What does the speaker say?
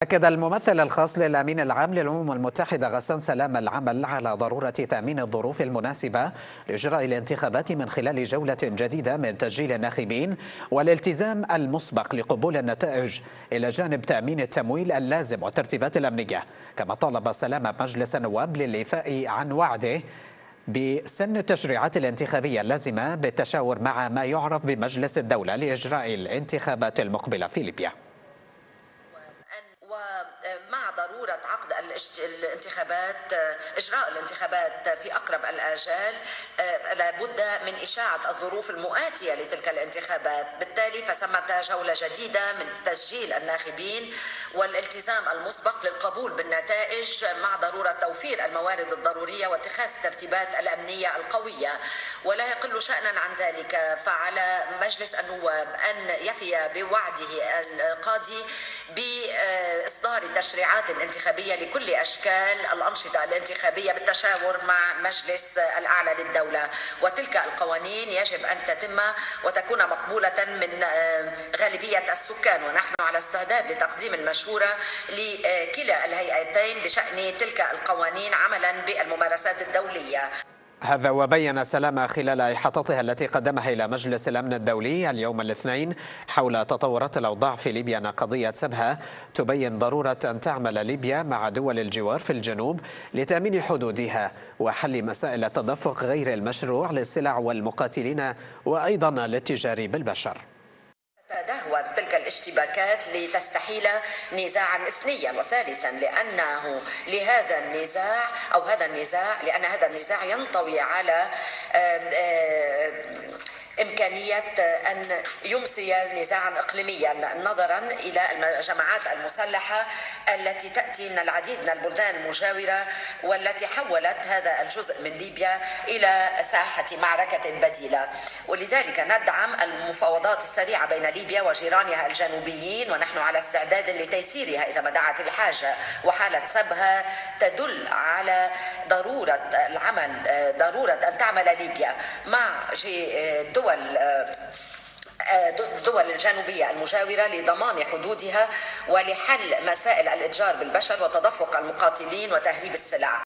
أكد الممثل الخاص للأمين العام للأمم المتحدة غسان سلام العمل على ضرورة تأمين الظروف المناسبة لإجراء الانتخابات من خلال جولة جديدة من تسجيل الناخبين والالتزام المسبق لقبول النتائج إلى جانب تأمين التمويل اللازم والترتيبات الأمنية. كما طالب سلام مجلس النواب للإيفاء عن وعده بسن التشريعات الانتخابية اللازمة بالتشاور مع ما يعرف بمجلس الدولة لإجراء الانتخابات المقبلة في ليبيا. ومع ضرورة عقد الانتخابات، إجراء الانتخابات في أقرب الآجال، لابد من إشاعة الظروف المؤاتية لتلك الانتخابات. بالتالي فثمة جولة جديدة من تسجيل الناخبين والالتزام المسبق للقبول بالنتائج مع ضرورة توفير الموارد الضرورية واتخاذ الترتيبات الأمنية القوية. ولا يقل شأنا عن ذلك فعلى مجلس النواب أن يفي بوعده القاضي بإصدار تشريعات انتخابية لكل أشكال الأنشطة الانتخابية بالتشاور مع مجلس الأعلى للدولة. وتلك القوانين يجب أن تتم وتكون مقبولة من غالبية السكان، ونحن على استعداد لتقديم المشورة لكلا الهيئتين بشأن تلك القوانين عملا بالممارسات الدولية. هذا وبين سلام خلال إحاطتها التي قدمها إلى مجلس الأمن الدولي اليوم الاثنين حول تطورات الأوضاع في ليبيا أن قضية سبها تبين ضرورة أن تعمل ليبيا مع دول الجوار في الجنوب لتأمين حدودها وحل مسائل التدفق غير المشروع للسلع والمقاتلين وأيضا للتجار بالبشر. تدهور تلك الاشتباكات لتستحيل نزاعا إثنيا وثالثا، لأن هذا النزاع ينطوي على إمكانية أن يمسي نزاعا إقليميا نظرا إلى الجماعات المسلحة التي تأتي من العديد من البلدان المجاورة والتي حولت هذا الجزء من ليبيا إلى ساحة معركة بديلة. ولذلك ندعم المفاوضات السريعة بين ليبيا وجيرانها الجنوبيين، ونحن على استعداد لتيسيرها إذا ما دعت الحاجة. وحالة سبها تدل على ضرورة أن تعمل ليبيا مع الدول الجنوبية المجاورة لضمان حدودها ولحل مسائل الإتجار بالبشر وتدفق المقاتلين وتهريب السلع.